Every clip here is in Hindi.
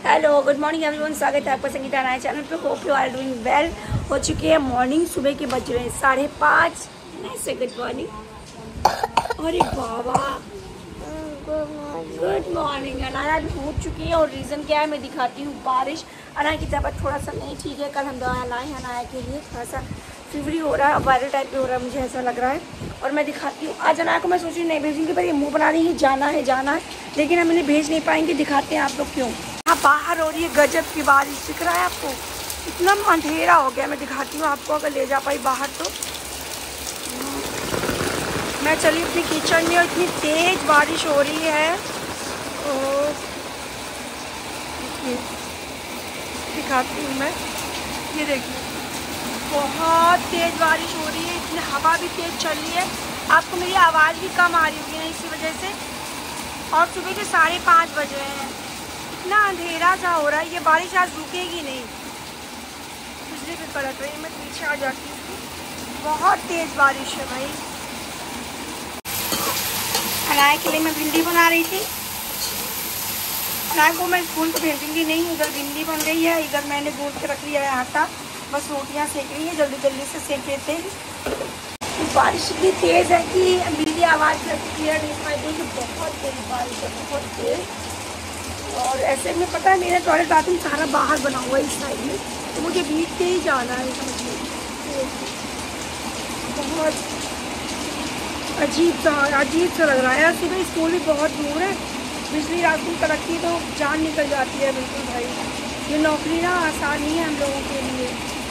हेलो गुड मॉर्निंग एवरीवन, स्वागत है आपका संगीता नए चैनल पे। Hope you are doing well. हो चुकी है मॉर्निंग, सुबह के बज रहे हैं 5:30। से गुड मॉर्निंग। अरे बाबा गुड मॉर्निंग। अनाया भी उठ चुकी है और रीज़न क्या है मैं दिखाती हूँ। बारिश, अनाया की तबीयत थोड़ा सा नहीं ठीक है। कल हम दवा लाए हैं अनाया के लिए, थोड़ा सा फीवरी हो रहा है, वायरल टाइप पे हो रहा है, मुझे ऐसा लग रहा है। और मैं दिखाती हूँ आज अनाया को। मैं सोच रही नहीं भेजूँगी, पर ये मुँह बना रही है जाना है, लेकिन हम इन्हें भेज नहीं पाएंगे। दिखाते हैं आप लोग क्यों। हाँ, बाहर हो रही है गजब की बारिश, दिख रहा है आपको। इतना अंधेरा हो गया। मैं दिखाती हूँ आपको, अगर ले जा पाई बाहर तो। मैं चली अपनी किचन में और इतनी तेज़ बारिश हो रही है। दिखाती हूँ मैं, ये देखिए बहुत तेज़ बारिश हो रही है। इतनी हवा भी तेज़ चल रही है। आपको मेरी आवाज़ भी कम आ रही होगी ना इसी वजह से। और सुबह के 5:30 बज रहे हैं। इतना अंधेरा सा हो रहा है। ये बारिश आज रुकेगी नहीं। बिजली भी कड़क रही है। मैं पीछे आ जाती हूँ। बहुत तेज़ बारिश है भाई। अनाया के लिए मैं भिंडी बना रही थी। अनाया को मैं स्कूल तो भेजूंगी नहीं। इधर भिंडी बन रही है, इधर मैंने गूंद के रख लिया है आटा। बस रोटियाँ सेक रही है, जल्दी जल्दी से सेक लेते हैं। बारिश इतनी तेज़ है कि मेरी आवाज़ क्लियर नहीं सुनाई देगी। बहुत तेज़ बारिश है, बहुत तेज़। और ऐसे में पता है मेरा टॉयलेट बाथरूम सारा बाहर बना हुआ है इस साइड में, तो मुझे भीगते ही जाना है। समझिए बहुत अजीब सा लग रहा है। यार सुबह स्कूल भी बहुत दूर है, बिजली रात को कड़कती तो जान निकल जाती है बिल्कुल भाई। ये नौकरी ना आसान नहीं है हम लोगों के लिए।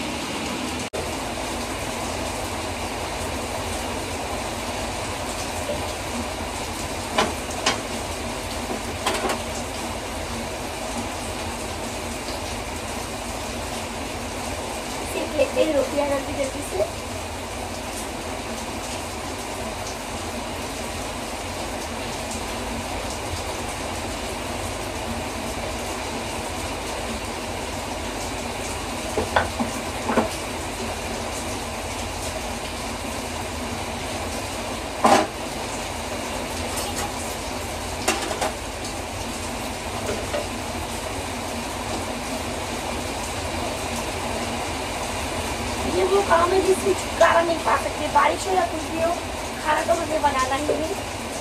लेते हैं रोटियाँ जल्दी जल्दी से। ये वो काम है जिससे छुटकारा नहीं पा सकते। बारिश हो या कुछ भी हो, खाना तो मुझे बनाना ही है।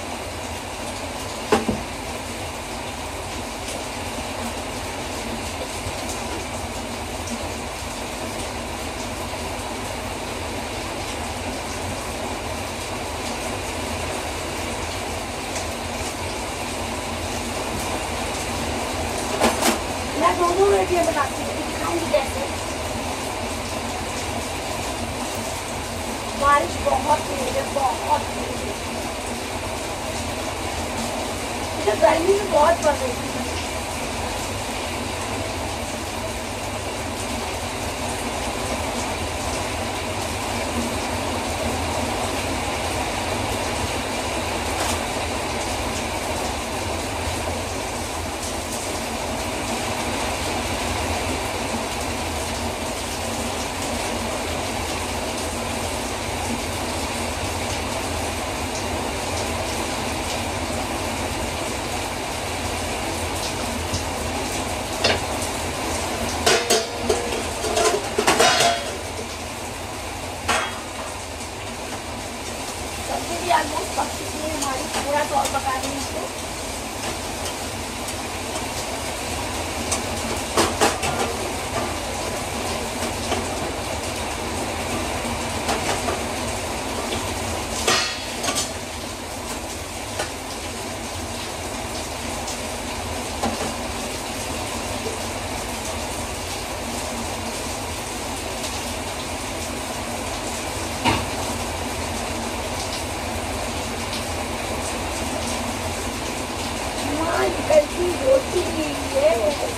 मैं दोनों रोटियां बनाती हूँ, दिखाऊंगी कैसे। बारिश बहुत तेज है, बहुत तेज है। मुझे गर्मी भी बहुत पड़ रही है। ऑलमोस्ट पक चुकी है हमारी, थोड़ा तो और पका दें इसको। कैसी रोटी है।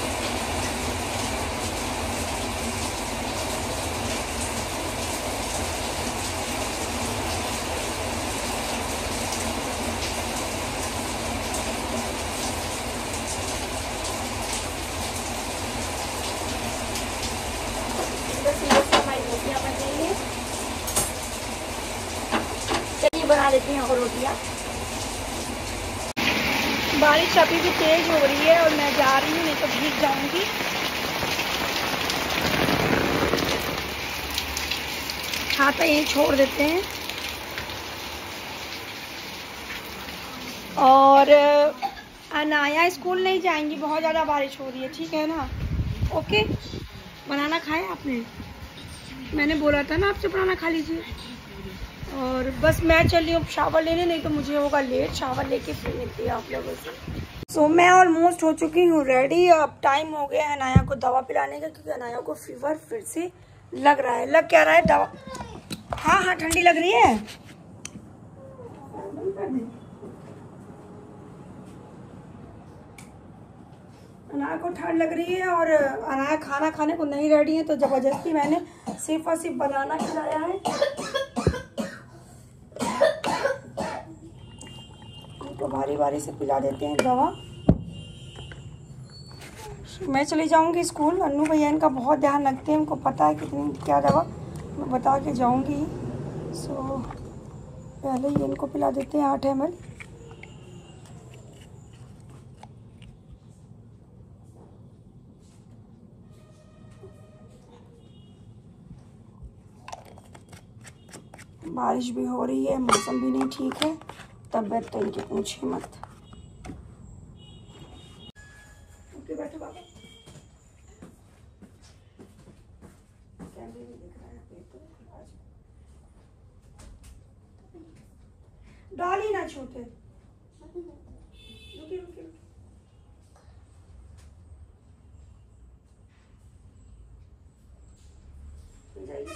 चलिए बना लेते हैं और रोटियाँ। बारिश अभी भी तेज़ हो रही है और मैं जा रही हूँ, नहीं तो भीग जाऊंगी। छाता यहीं छोड़ देते हैं। और अनाया स्कूल नहीं जाएंगी, बहुत ज़्यादा बारिश हो रही है, ठीक है ना? ओके। बनाना खाया आपने? मैंने बोला था ना आपसे बनाना खा लीजिए। और बस मैं चल रही हूँ शावर लेने, नहीं तो मुझे होगा लेट। शावर लेके फिर मिलती है आप लोगों से। सो मैं ऑलमोस्ट हो चुकी हूँ रेडी। अब टाइम हो गया है अनाया को दवा पिलाने का, क्योंकि अनाया को फीवर फिर से लग रहा है। लग क्या रहा है? दवा। हाँ हाँ, ठंडी लग रही है। अनाया को ठंड लग रही है और अनाया खाना खाने को नहीं रेडी है, तो जबरदस्ती मैंने सिर्फ और सिर्फ बनाना खिलाया है। उनको बारी बारी से पिला देते हैं दवा। मैं चली जाऊंगी स्कूल। अन्नू भैया इनका बहुत ध्यान रखते हैं, उनको पता है कितनी क्या दवा, मैं बता के जाऊंगी। सो पहले ही इनको पिला देते हैं 8 ml। बारिश भी हो रही है, मौसम भी नहीं ठीक है, तबीयत तो इनकी पूछिए मत। ओके बैठो बाबा। कैमरे में दिख रहा है पेपर। डाली ना छोटे। रुकिए रुकिए। जाइए।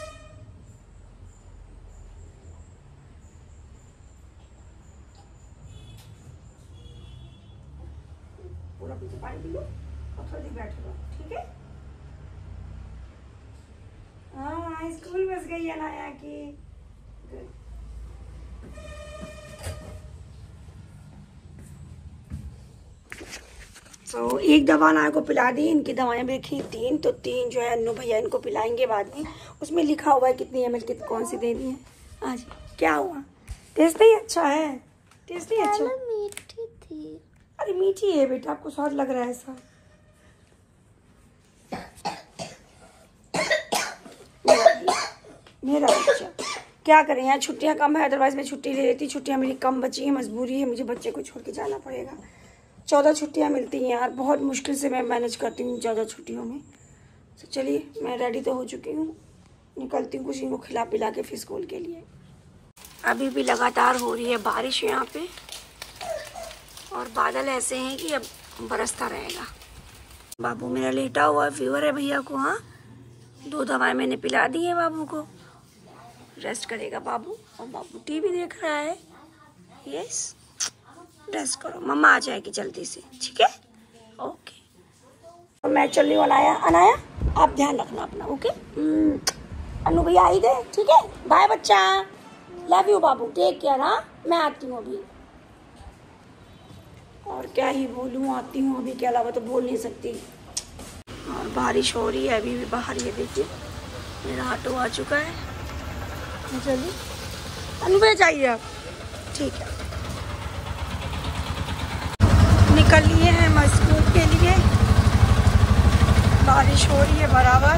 पूरा पीछे पानी पी लो और थोड़ी देर बैठ लो, ठीक है? हाँ, स्कूल बस गई है अनाया की। तो एक दवा अनाया को पिला दी। इनकी दवाएं भी रखी 3, तो 3 जो है अन्नू भैया इनको पिलाएंगे बाद में। उसमें लिखा हुआ है कितनी ml कितनी कौन सी देनी है। आज क्या हुआ? टेस्ट नहीं अच्छा है? टेस्ट नहीं अच्छा? मीठी थी। अरे मीठी है बेटा, आपको स्वाद लग रहा है ऐसा? मेरा बच्चा क्या करें, यहाँ छुट्टियाँ कम है, अदरवाइज मैं छुट्टी ले लेती। छुट्टियाँ मेरी कम बची है, मजबूरी है, मुझे बच्चे को छोड़ के जाना पड़ेगा। 14 छुट्टियाँ मिलती हैं यार, बहुत मुश्किल से मैं मैनेज करती हूँ 14 छुट्टियों में। तो चलिए मैं रेडी तो हो चुकी हूँ, निकलती हूँ कुछ इनको खिला पिला के फिर स्कूल के लिए। अभी भी लगातार हो रही है बारिश यहाँ पे, और बादल ऐसे हैं कि अब बरसता रहेगा। बाबू मेरा लेटा हुआ, फीवर है भैया को। हाँ, 2 दवाएं मैंने पिला दी है बाबू को, रेस्ट करेगा बाबू। और बाबू टीवी देख रहा है। यस, रेस्ट करो, मम्मा आ जाएगी जल्दी से, ठीक है? ओके। और मैं चल रही हूँ अनाया। अनाया आप ध्यान रखना अपना, ओके? अन्नू भैया आई गए, ठीक है? बाय बच्चा, लव यू बाबू, टेक केयर। हाँ, मैं आती हूँ अभी। और क्या ही बोलूँ, आती हूँ अभी के अलावा तो बोल नहीं सकती। और बारिश हो रही है अभी भी बाहर, ये देखिए मेरा ऑटो आ चुका है। चलिए अन्नू भैया जाइए आप, ठीक है? निकल लिए हैं हम स्कूल के लिए। बारिश हो रही है बराबर।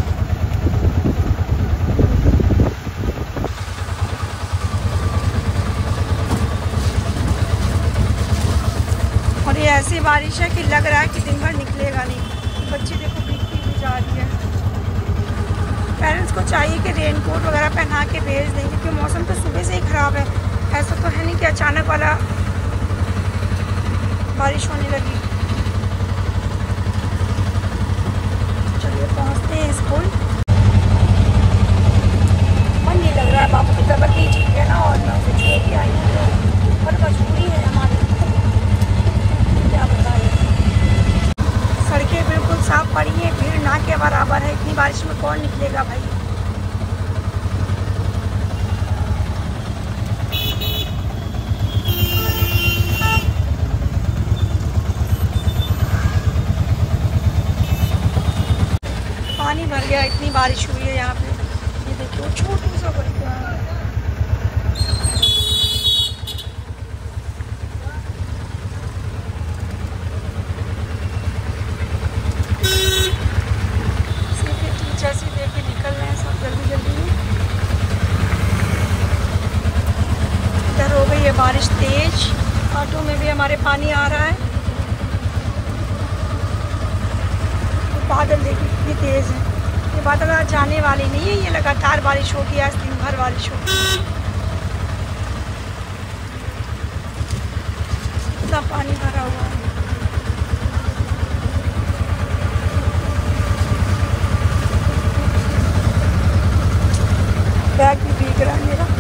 और ये ऐसी बारिश है कि लग रहा है कि दिन भर निकलेगा नहीं। बच्चे देखो भीगती हुई जा रही है। पेरेंट्स को चाहिए कि रेनकोट वगैरह पहना के भेज दें, क्योंकि मौसम तो सुबह से ही ख़राब है। ऐसा तो है नहीं कि अचानक वाला बारिश होने लगी। चलिए पहुंचते हैं स्कूल। मन नहीं लग रहा है, बाबू की तबीयत नहीं ठीक है ना, और मैं उसे छोड़ के आई हूँ, पर मजबूरी है हमारी, क्या बताएं। सड़कें बिल्कुल साफ पड़ी हैं, भीड़ ना के बराबर है। इतनी बारिश में कौन निकलेगा भाई? पानी भर गया, इतनी बारिश हुई है यहाँ पे। ये देखो छोटू सा बच्चा। बारिश तेज, ऑटो में भी हमारे पानी आ रहा है। तो बादल देखिए कितनी तेज़ है। ये बादल आज जाने वाले नहीं है, ये लगातार बारिश होगी, आज दिन भर बारिश होगी। इतना पानी भरा हुआ है। बैग भी भीग रहा है मेरा।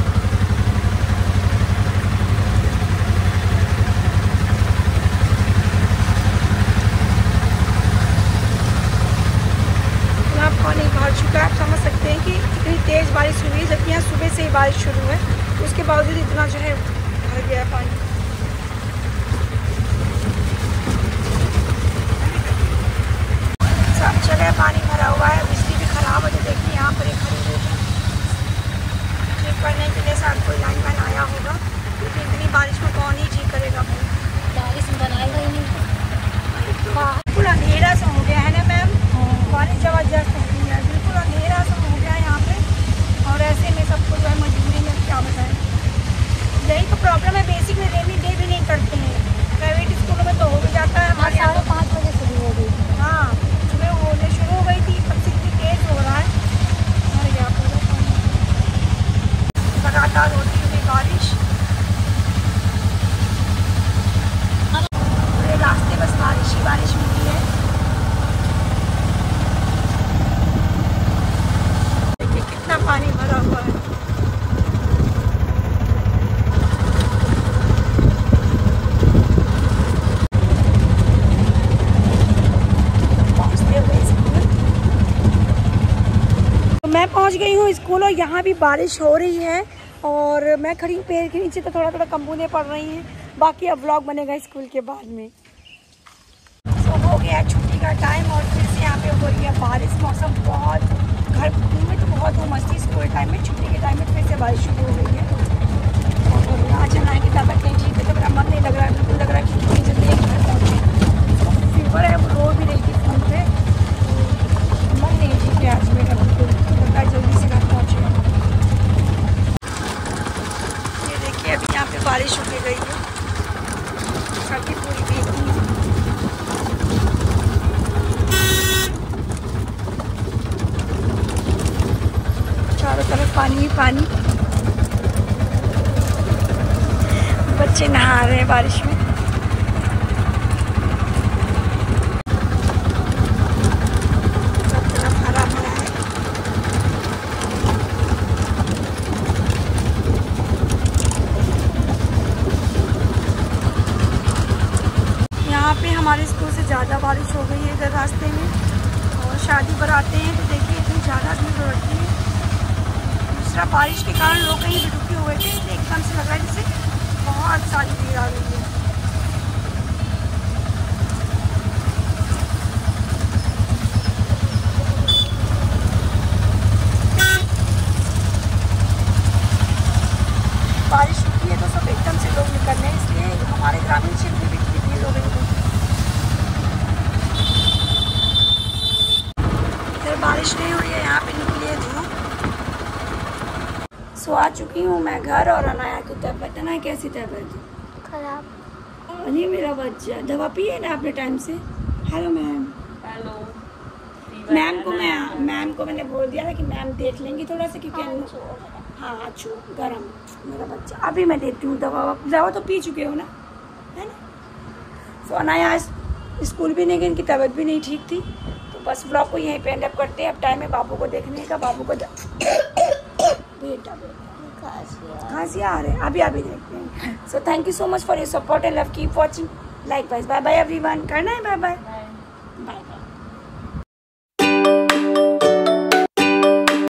पानी भर चुका है। आप समझ सकते हैं कि इतनी तेज़ बारिश हुई है, जबकि यहाँ सुबह से ही बारिश शुरू है, उसके बावजूद इतना जो है भर गया पानी। सब जगह पानी भरा हुआ है। बिजली भी ख़राब है, तो देखिए यहाँ पर एक खड़ी हुई है, ठीक करने के लिए शायद कोई लाइन मैन आया होगा, क्योंकि इतनी बारिश में कौन ही ठीक करेगा भाई, बारिश में बनाएगा ही नहीं। बिल्कुल अंधेरा सा हो गया है ना मैम, बारिश जबरदस्त हो गई है, बिल्कुल अंधेरा सा हो गया है यहाँ पे। और ऐसे में सबको जो है मजबूरी में क्या बताएं, यही तो प्रॉब्लम है। बेसिक में रेनी डे भी नहीं करते हैं, प्राइवेट स्कूलों में तो हो भी जाता है। हमारे यहाँ 5 बजे शुरू हो गई। हाँ, सुबह होने शुरू हो गई थी, तब से इतनी तेज़ हो रहा है। और यहाँ पर लगातार होती हुई बारिश, पूरे रास्ते बस बारिश ही बारिश मिली है। पानी भरा हुआ है। तो मैं पहुंच गई हूँ स्कूल, और यहाँ भी बारिश हो रही है, और मैं खड़ी हूँ पेड़ के नीचे, तो थोड़ा थोड़ा कम बूंदें पड़ रही हैं। बाकी अब व्लॉग बनेगा स्कूल के बाद में। तो हो गया छुट्टी का टाइम, और फिर से यहाँ पे हो रही है बारिश। मौसम बहुत, घर में तो बहुत उमस थी स्कूल टाइम में, छुट्टी के टाइम में फिर से बारिश शुरू हो गई है। और आज हमारे की तबीयत नहीं ठीक है, तो मेरा मन नहीं लग रहा है, बिल्कुल लग रहा है कि कितनी जल्दी घर पहुँचे। फीवर है, वो रो भी रही थी फोन पे, मन नहीं ठीक है आज मेरा, बिल्कुल लग रहा है जल्दी से घर पहुँचे। ये देखिए अभी यहाँ पे बारिश होने गई है, सड़कें पूरी भीगी हैं। चारों तरफ पानी ही पानी, बच्चे नहा रहे हैं बारिश में। सब तरफ हरा भरा है। यहाँ पे हमारे स्कूल से ज़्यादा बारिश हो गई है इधर रास्ते में, और शादी बाराते हैं तो देखिए इतनी ज़्यादा भीड़ होती है। दूसरा बारिश के कारण लोग कहीं भी रुके हुए थे, एकदम से लग रहा है जैसे बहुत सारी भीड़ आ गई है। बारिश रुकी है तो सब एकदम से लोग निकल रहे हैं, इसलिए हमारे ग्रामीण क्षेत्र में कितनी भीड़ हो गई है। इधर बारिश नहीं हुई है, यहाँ पे निकली है धूप। सो आ चुकी हूँ मैं घर, और अनाया की तबीयत, अनाया कैसी तबीयत? खराब। अरे मेरा बच्चा, दवा पिए ना आपने टाइम से? Hello ma'am. हेलो मैम को मैंने बोल दिया था कि मैम देख लेंगी थोड़ा सा, क्योंकि हाँ अच्छू गरम मेरा बच्चा। अभी मैं देती हूँ दवा तो पी चुके हो ना, है ना? सो अनाया आज स्कूल भी नहीं गई, इनकी तबीयत भी नहीं ठीक थी, तो बस व्लॉग को यहीं पे एंड अप करते हैं। अब टाइम है बाबू को देखने का, बाबू को बेटा खांसी आ रहे हैं, अभी देखते हैं। So thank you so much for your support and love, keep watching, likewise. Bye bye everyone, करना है बाय बाय।